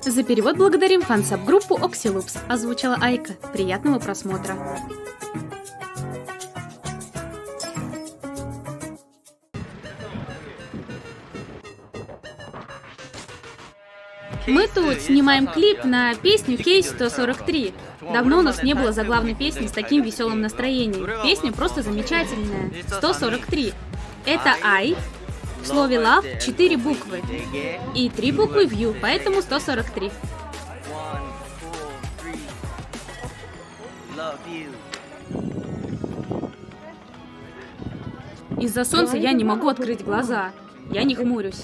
За перевод благодарим фансаб-группу Oxyloops. Озвучила Айка. Приятного просмотра. Мы тут снимаем клип на песню Кейс 143. Давно у нас не было заглавной песни с таким веселым настроением. Песня просто замечательная. 143. Это I. В слове love 4 буквы. И 3 буквы в U, поэтому 143. Из-за солнца я не могу открыть глаза. Я не хмурюсь.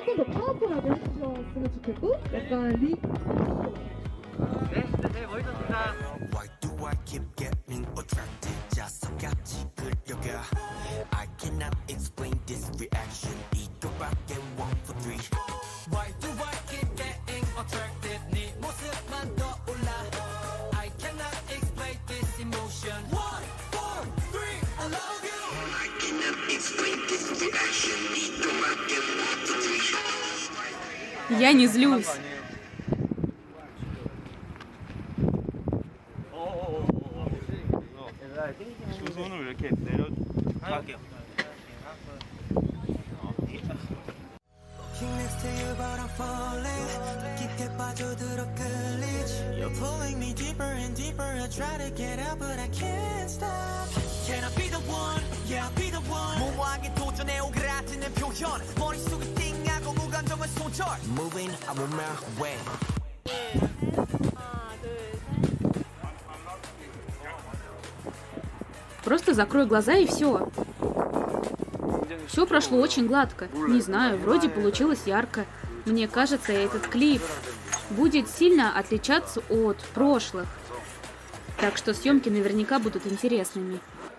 Я не злюсь. Просто закрой глаза и все. Все прошло очень гладко. Не знаю, вроде получилось ярко. Мне кажется, этот клип будет сильно отличаться от прошлых. Так что съемки наверняка будут интересными.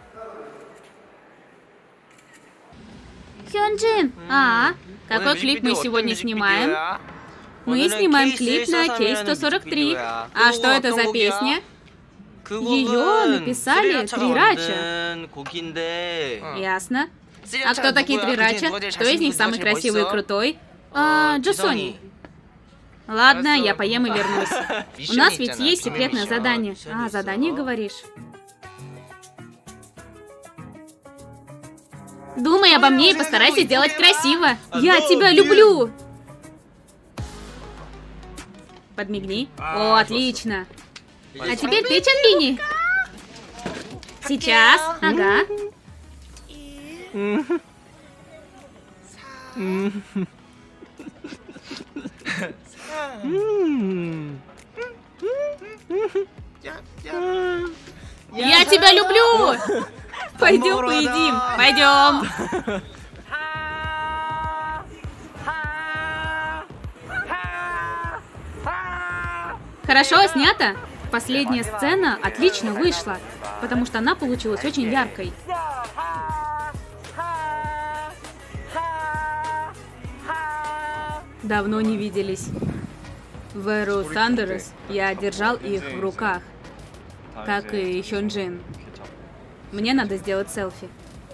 Хёнджин! Какой клип мы сегодня снимаем? Мы снимаем клип на Кейс 143. А что это за песня? Ее написали Трирача. Ясно. А кто такие Трирача? Кто из них самый красивый и крутой? Джусони. Ладно, я поем и вернусь. У нас ведь есть секретное задание. Задание, говоришь? Думай обо мне и постарайся сделать красиво. Я тебя люблю. Подмигни. О, отлично. А теперь ты, Чанбини. Сейчас. Ага. Я тебя люблю. Пойдем поедим. Пойдем. Хорошо снято. Последняя сцена отлично вышла, потому что она получилась очень яркой. Давно не виделись. В эру Thunderous я держал их в руках, как и Хёнджин. Мне надо сделать селфи.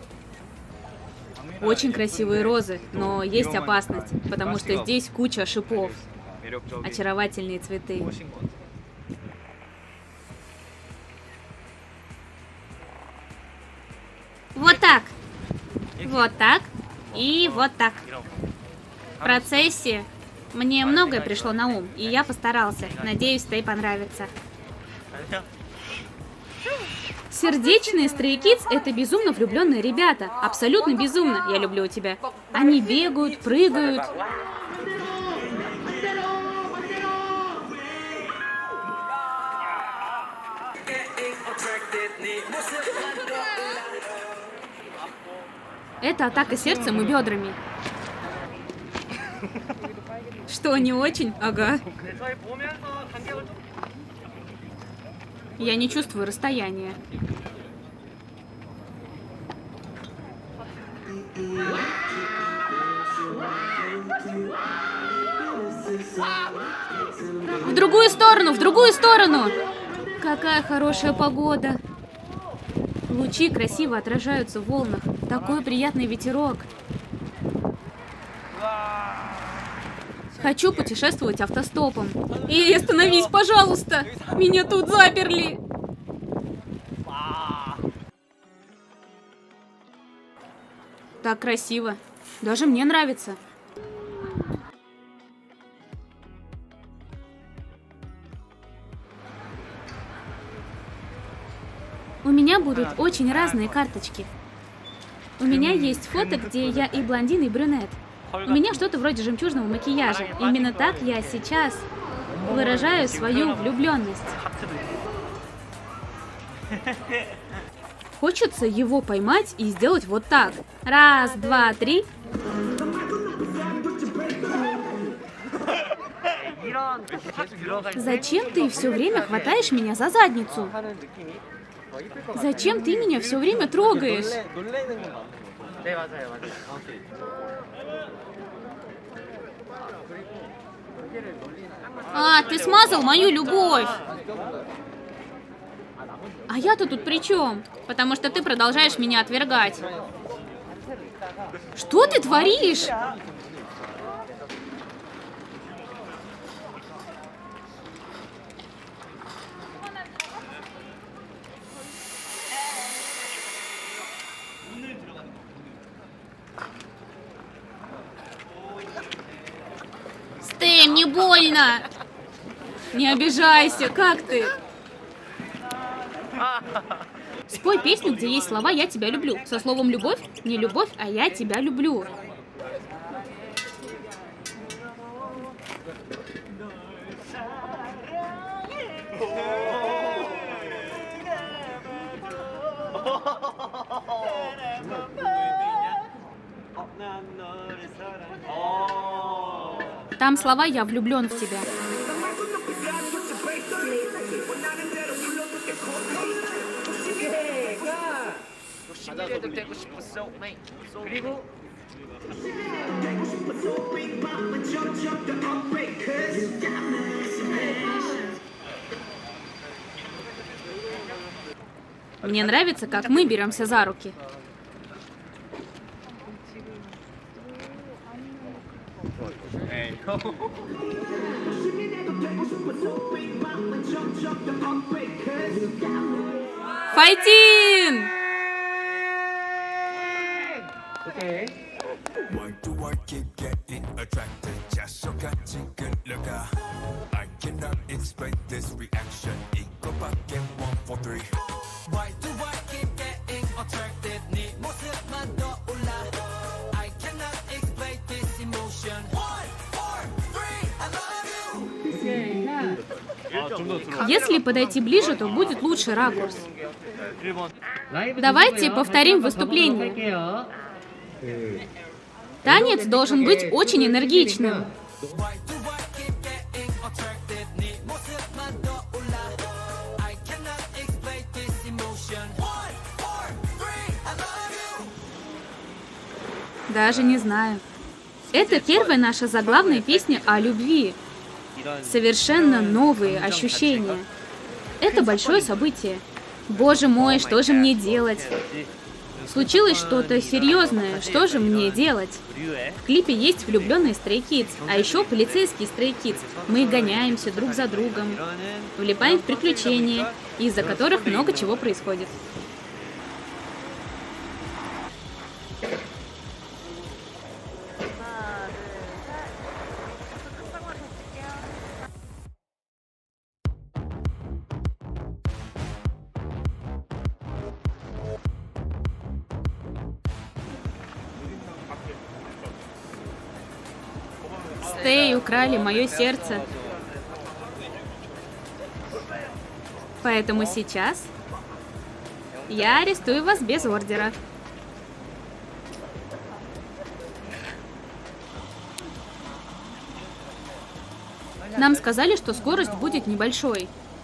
Очень красивые розы, но есть опасность, потому что здесь куча шипов. Очаровательные цветы. Вот так. Вот так. И вот так. В процессе мне многое пришло на ум, и я постарался. Надеюсь, тебе понравится. Сердечные Stray Kids — это безумно влюбленные ребята. Абсолютно безумно. Я люблю тебя. Они бегают, прыгают. Это атака сердцем и бедрами. Что, не очень? Ага. Я не чувствую расстояния. В другую сторону, в другую сторону! Какая хорошая погода! Лучи красиво отражаются в волнах. Такой приятный ветерок. Хочу путешествовать автостопом. Эй, остановись, пожалуйста! Меня тут заперли! Так красиво. Даже мне нравится. У меня будут очень разные карточки. У меня есть фото, где я и блондин, и брюнет. У меня что-то вроде жемчужного макияжа. Именно так я сейчас выражаю свою влюбленность. Хочется его поймать и сделать вот так. Раз, два, три. Зачем ты все время хватаешь меня за задницу? Зачем ты меня все время трогаешь? А, ты смазал мою любовь. А я-то тут при чем? Потому что ты продолжаешь меня отвергать. Что ты творишь? Стэм, не больно! Не обижайся, как ты? Спой песню, где есть слова «я тебя люблю». Со словом «любовь» не любовь, а «я тебя люблю». Там слова «я влюблен в тебя». Мне нравится, как мы беремся за руки. Файтин! Если подойти ближе, то будет лучший ракурс. Давайте повторим выступление. Танец должен быть очень энергичным. Даже не знаю. Это первая наша заглавная песня о любви. Совершенно новые ощущения. Это большое событие. Боже мой, что же мне делать? Случилось что-то серьезное, что же мне делать? В клипе есть влюбленные Stray Kids, а еще полицейские Stray Kids. Мы гоняемся друг за другом, влипаем в приключения, из-за которых много чего происходит. Stray украли мое сердце. Поэтому сейчас я арестую вас без ордера. Нам сказали, что скорость будет небольшой.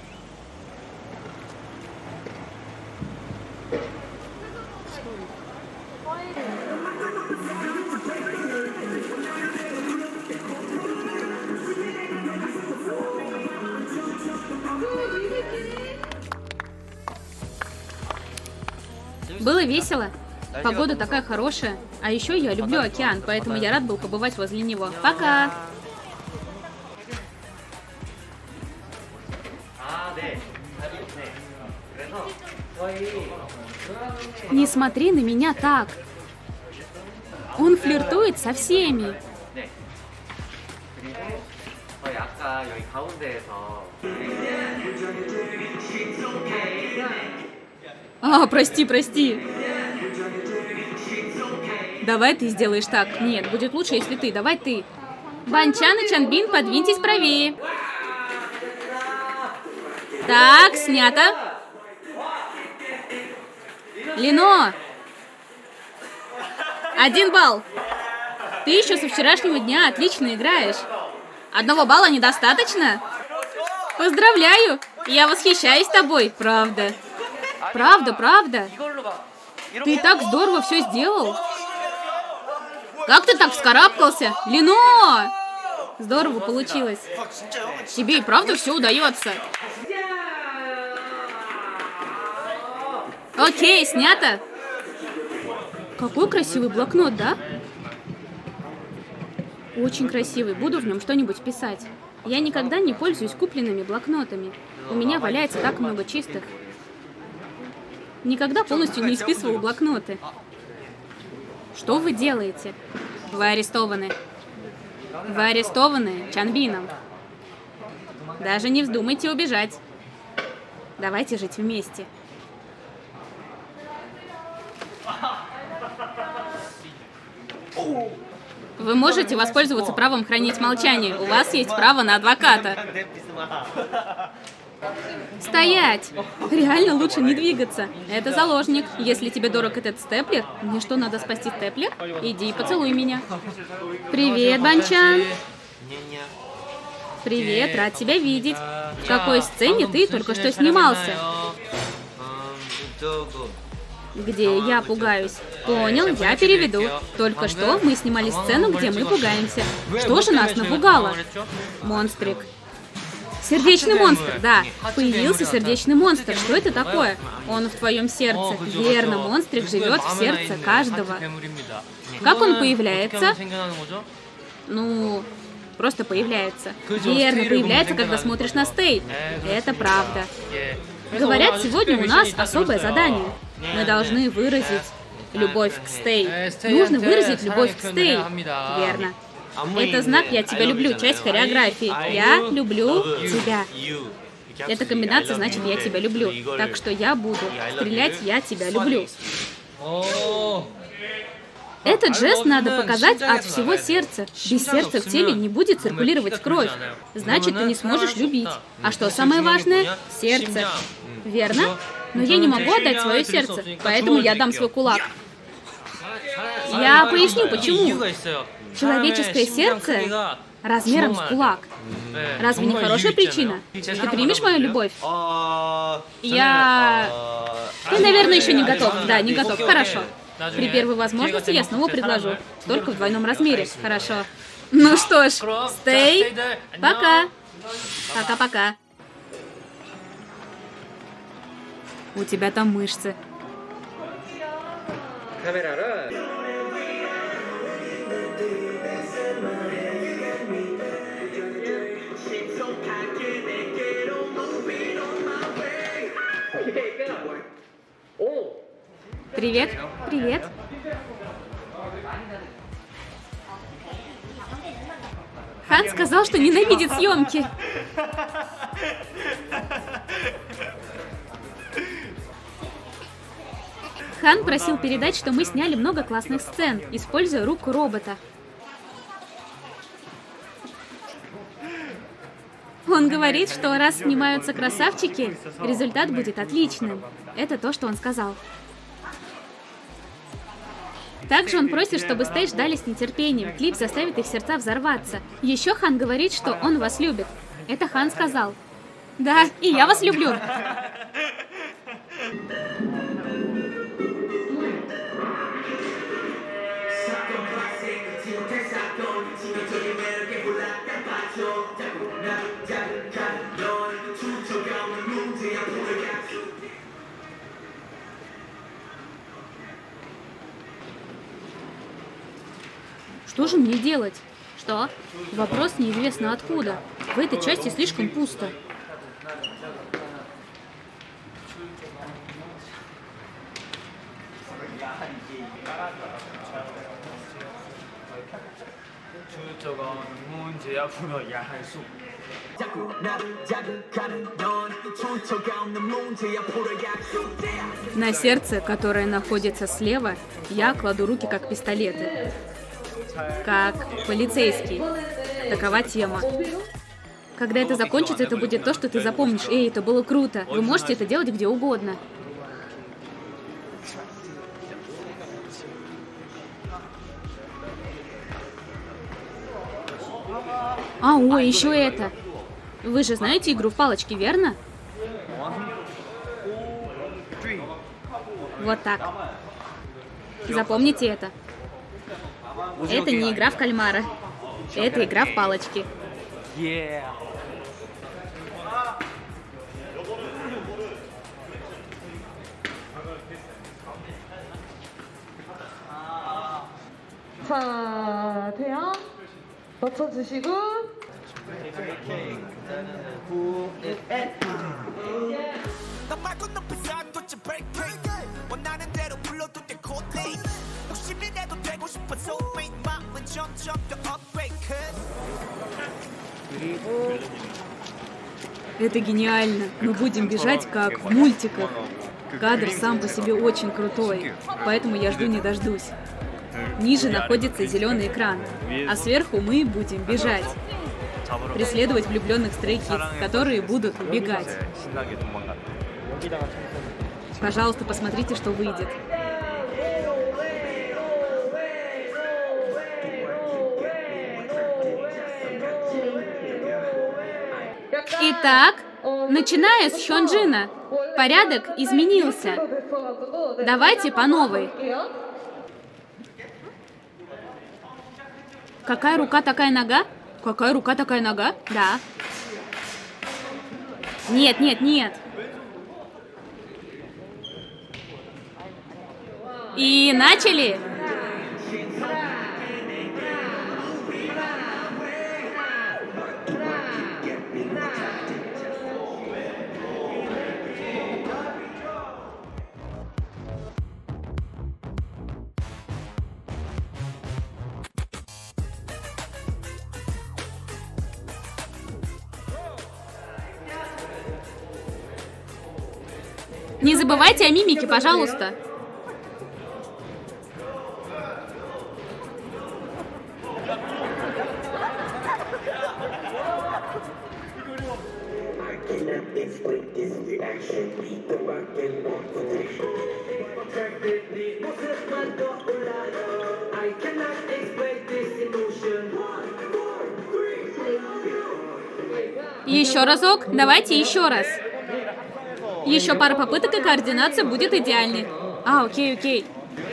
Было весело. Погода такая хорошая. А еще я люблю океан, поэтому я рад был побывать возле него. Пока! Не смотри на меня так. Он флиртует со всеми. Прости. Давай ты сделаешь так. Нет, будет лучше, если ты. Давай ты. Банчан и Чанбин, подвиньтесь правее. Так, снято. Лино. 1 балл. Ты еще со вчерашнего дня отлично играешь. 1 балла недостаточно? Поздравляю. Я восхищаюсь тобой, правда. Правда. Ты так здорово все сделал. Как ты так вскарабкался? Лино! Здорово получилось. Тебе и правда все удается. Окей, снято. Какой красивый блокнот, да? Очень красивый. Буду в нем что-нибудь писать. Я никогда не пользуюсь купленными блокнотами. У меня валяется так много чистых. Никогда полностью не исписывал блокноты. Что вы делаете? Вы арестованы. Вы арестованы Чанбином. Даже не вздумайте убежать. Давайте жить вместе. Вы можете воспользоваться правом хранить молчание. У вас есть право на адвоката. Стоять! Реально лучше не двигаться. Это заложник. Если тебе дорог этот степлер, мне что, надо спасти степлер? Иди и поцелуй меня. Привет, Банчан. Привет, рад тебя видеть. В какой сцене ты только что снимался? Где я пугаюсь. Понял, я переведу. Только что мы снимали сцену, где мы пугаемся. Что же нас напугало? Монстрик. Сердечный монстр, да. Появился сердечный монстр. Что это такое? Он в твоем сердце. Верно, монстрик живет в сердце каждого. Как он появляется? Ну, просто появляется. Верно, появляется, когда смотришь на Стей. Это правда. Говорят, сегодня у нас особое задание. Мы должны выразить любовь к Стей. Нужно выразить любовь к Стей. Верно. Это знак «Я тебя люблю», часть хореографии. Я люблю тебя. Эта комбинация значит «Я тебя люблю». Так что я буду стрелять «Я тебя люблю». Этот жест надо показать от всего сердца. Без сердца в теле не будет циркулировать кровь. Значит, ты не сможешь любить. А что самое важное? Сердце. Верно? Но я не могу отдать свое сердце, поэтому я дам свой кулак. Я поясню, почему. Человеческое сердце размером с кулак. Разве не хорошая причина? Ты примешь мою любовь? Ты, наверное, еще не готов. Да, не готов. Хорошо. При первой возможности я снова предложу. Только в двойном размере. Хорошо. Ну что ж, Стей, пока. Пока-пока. У тебя там мышцы. Привет. Привет. Хан сказал, что ненавидит съемки. Хан просил передать, что мы сняли много классных сцен, используя руку робота. Он говорит, что раз снимаются красавчики, результат будет отличным. Это то, что он сказал. Также он просит, чтобы Стей ждали с нетерпением. Клип заставит их сердца взорваться. Еще Хан говорит, что он вас любит. Это Хан сказал. Да, и я вас люблю. Что же мне делать? Что? Вопрос неизвестно откуда. В этой части слишком пусто. На сердце, которое находится слева, я кладу руки как пистолеты. Как полицейский. Такова тема. Когда это закончится, это будет то, что ты запомнишь. Эй, это было круто. Вы можете это делать где угодно. Ой, еще это. Вы же знаете игру в палочки, верно? Вот так. Запомните это. Это не игра в кальмара. Это игра в палочки. 자, 태양 맞춰주시고 Это гениально. Мы будем бежать как в мультиках. Кадр сам по себе очень крутой, поэтому я жду не дождусь. Ниже находится зеленый экран, а сверху мы будем бежать. Преследовать влюбленных Stray Kids, которые будут убегать. Пожалуйста, посмотрите, что выйдет. Итак, начиная с Хёнджина, порядок изменился. Давайте по новой. Какая рука, такая нога? Какая рука, такая нога? Да. Нет, нет, нет. И начали. Не забывайте о мимике, пожалуйста. Еще разок. Давайте еще раз. Еще пара попыток, и координация будет идеальной. Окей, окей.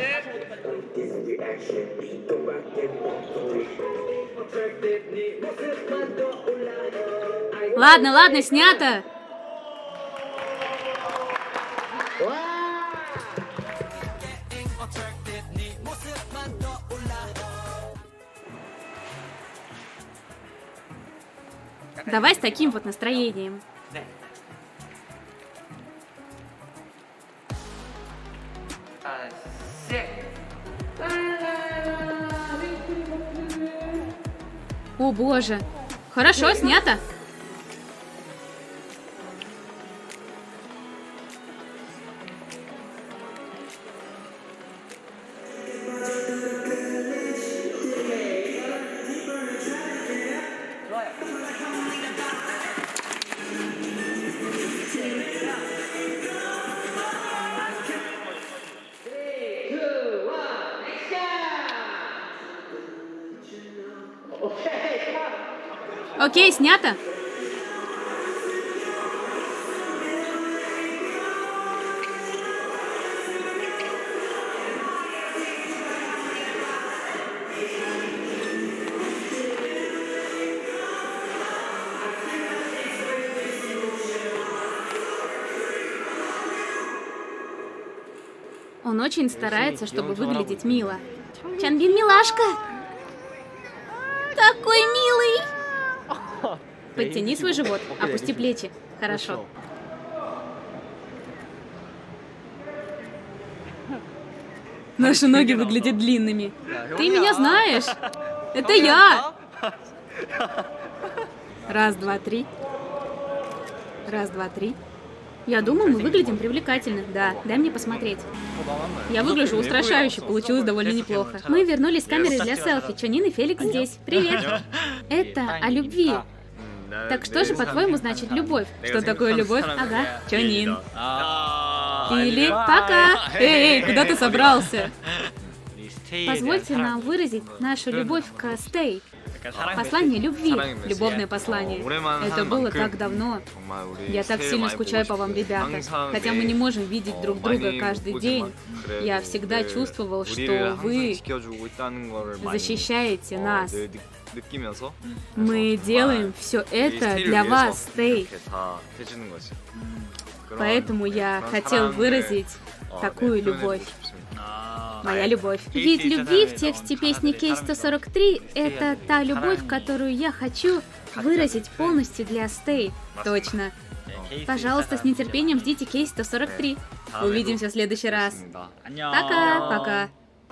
Ладно, ладно, снято. Давай с таким вот настроением. О боже. Хорошо, снято. Окей, снято. Он очень старается, чтобы выглядеть мило. Чанбин милашка! Такой милый! Подтяни свой живот, опусти плечи. Хорошо. Наши ноги выглядят длинными. Ты меня знаешь? Это я. Раз, два, три. Раз, два, три. Я думаю, мы выглядим привлекательно. Да, дай мне посмотреть. Я выгляжу устрашающе, получилось довольно неплохо. Мы вернулись с камерой для селфи. Чонин и Феликс здесь. Привет. Это о любви. Так что же, по-твоему, значит любовь? Что такое любовь? Ага, Чонин. Или пока. Эй, куда ты собрался? Позвольте нам выразить нашу любовь к Стей. Послание любви, любовное послание. Это было так давно. Я так сильно скучаю по вам, ребята. Хотя мы не можем видеть друг друга каждый день. Я всегда чувствовал, что вы защищаете нас. Мы делаем все это для вас, Стей. Поэтому я хотел выразить такую любовь. Моя любовь. Ведь любви в тексте песни Кейс 143 — это та любовь, которую я хочу выразить полностью для Стей. Точно. Пожалуйста, с нетерпением ждите Кейс 143. Увидимся в следующий раз. Пока, пока.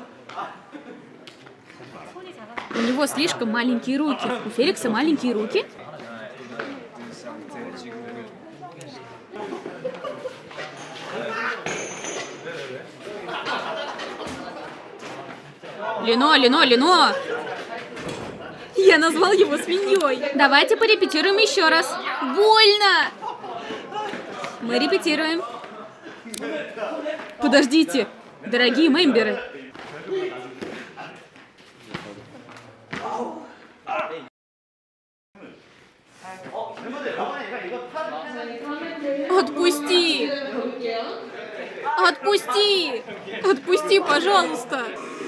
У него слишком маленькие руки. У Феликса маленькие руки? Лино, Лино, Лино! Я назвал его свиньей. Давайте порепетируем еще раз. Больно! Мы репетируем. Подождите, дорогие мемберы. Отпусти! Отпусти! Отпусти, пожалуйста!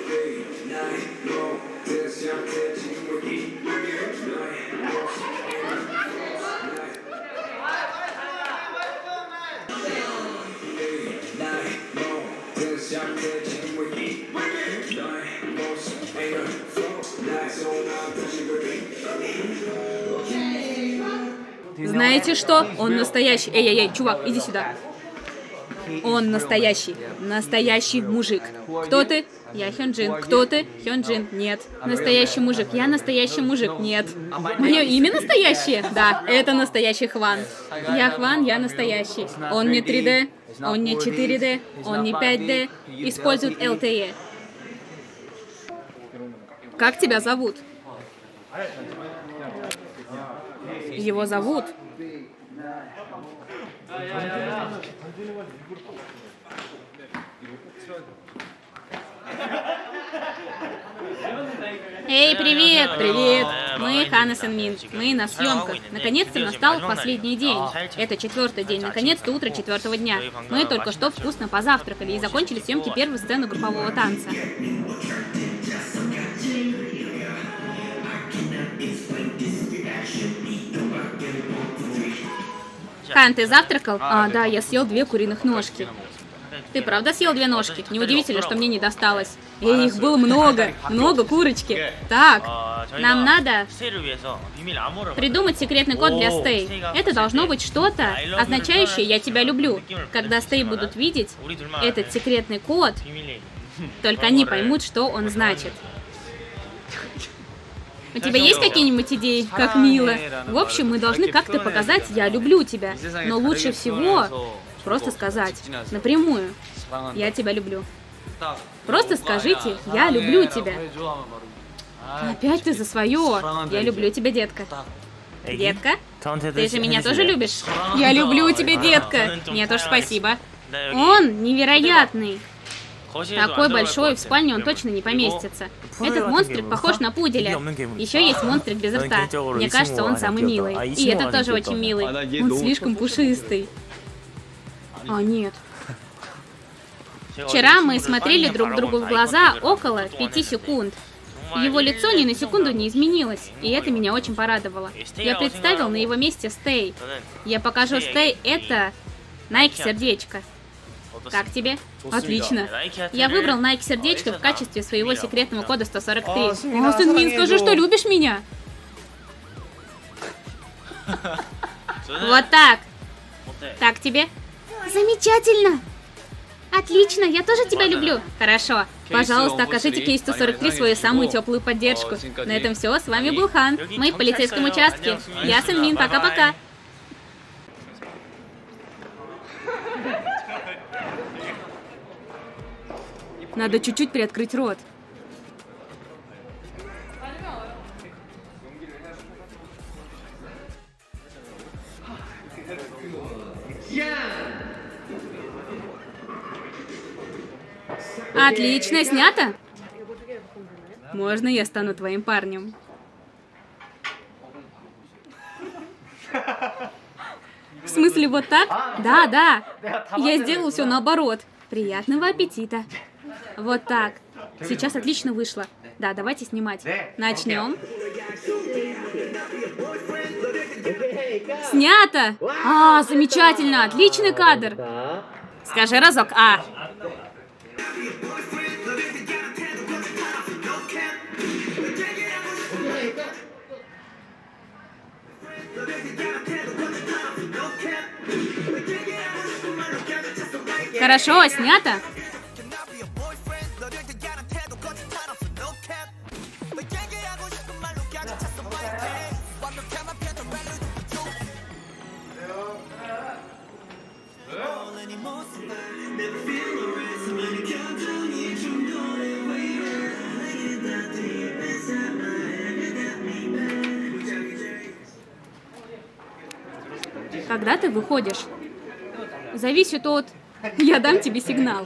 Знаете что? Он настоящий. Эй-эй-эй, чувак, иди сюда. Он настоящий. Настоящий мужик. Кто ты? Я Хёнджин. Кто ты? Хёнджин. Нет. Настоящий мужик. Я настоящий мужик. Нет. Мое имя настоящее? Да, это настоящий Хван. Я Хван, я настоящий. Он не 3D, он не 4D, он не 5D. Использует LTE. Как тебя зовут? Его зовут... Эй, привет! Привет! Мы Хана Сенмин. Мы на съемках. Наконец-то настал последний день. Это 4-й день. Наконец-то утро 4-го дня. Мы только что вкусно позавтракали и закончили съемки первой сцены группового танца. Хан, ты завтракал? А, да, я съел 2 куриных ножки. Ты правда съел 2 ножки? Неудивительно, что мне не досталось. И их было много. Много курочки. Так, нам надо придумать секретный код для Стей. Это должно быть что-то, означающее «я тебя люблю». Когда Стей будут видеть этот секретный код, только они поймут, что он значит. У тебя есть какие-нибудь идеи? Как мило. В общем, мы должны как-то показать «я люблю тебя». Но лучше всего просто сказать напрямую «я тебя люблю». Просто скажите «я люблю тебя». Опять ты за свое. Я люблю тебя, детка. Детка? Ты же меня тоже любишь? Я люблю тебя, детка. Нет уж, спасибо. Он невероятный. Такой большой, в спальне он точно не поместится. Этот монстрик похож на пуделя. Еще есть монстрик без рта. Мне кажется, он самый милый. И этот тоже очень милый. Он слишком пушистый. А, нет. Вчера мы смотрели друг другу в глаза около 5 секунд. Его лицо ни на секунду не изменилось, и это меня очень порадовало. Я представил на его месте Стей. Я покажу Стей это Nike сердечко. Как тебе? Отлично. Я выбрал Nike сердечко в качестве своего секретного кода 143. О, Сенмин, скажи, что любишь меня. Вот так. Так тебе? Замечательно. Отлично, я тоже тебя люблю. Хорошо. Пожалуйста, окажите кейс 143 свою самую теплую поддержку. На этом все. С вами был Хан. Мы в полицейском участке. Я Сэнмин. Пока-пока. Надо чуть-чуть приоткрыть рот. Отлично, снято? Можно я стану твоим парнем? В смысле, вот так? Да, да. Я сделал все наоборот. Приятного аппетита. Вот так. Сейчас отлично вышло. Да, давайте снимать. Начнем. Снято! А, замечательно! Отличный кадр! Скажи разок «А». Хорошо, снято? Когда ты выходишь? Зависит от... Я дам тебе сигнал.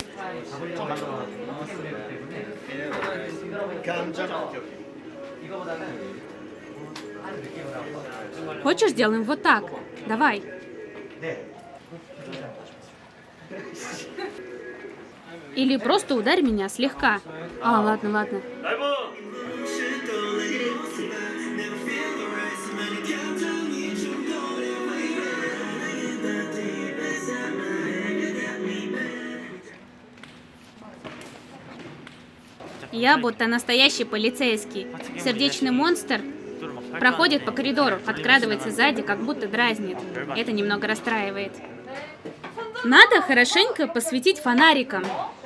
Хочешь, сделаем вот так? Давай. Или просто ударь меня слегка. А, ладно, ладно. Я будто настоящий полицейский. Сердечный монстр проходит по коридору, подкрадывается сзади, как будто дразнит. Это немного расстраивает. Надо хорошенько посветить фонариком.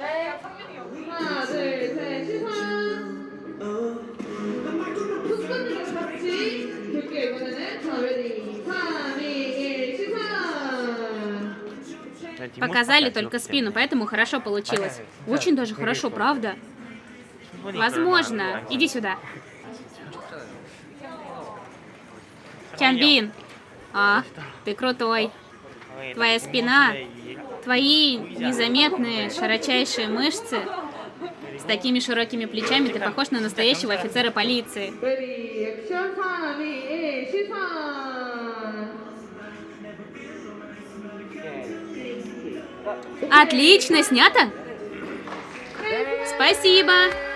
Показали только спину, поэтому хорошо получилось. Очень даже хорошо, правда? Возможно. Иди сюда. Чанбин. А, ты крутой. Твоя спина, твои незаметные широчайшие мышцы, с такими широкими плечами ты похож на настоящего офицера полиции. Отлично, снято? Спасибо.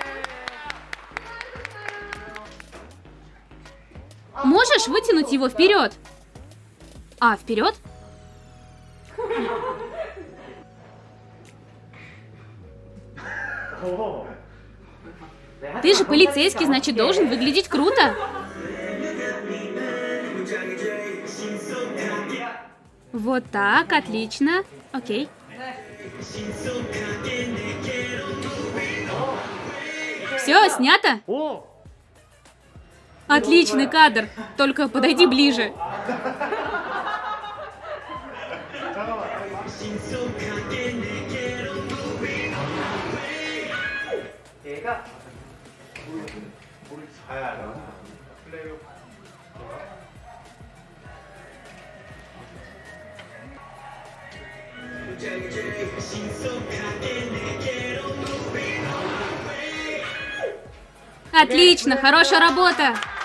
Можешь вытянуть его вперед? А, вперед? Ты же полицейский, значит, должен выглядеть круто. Вот так, отлично. Окей. Все, снято? Отличный кадр. Только подойди ближе. Отлично, хорошая работа.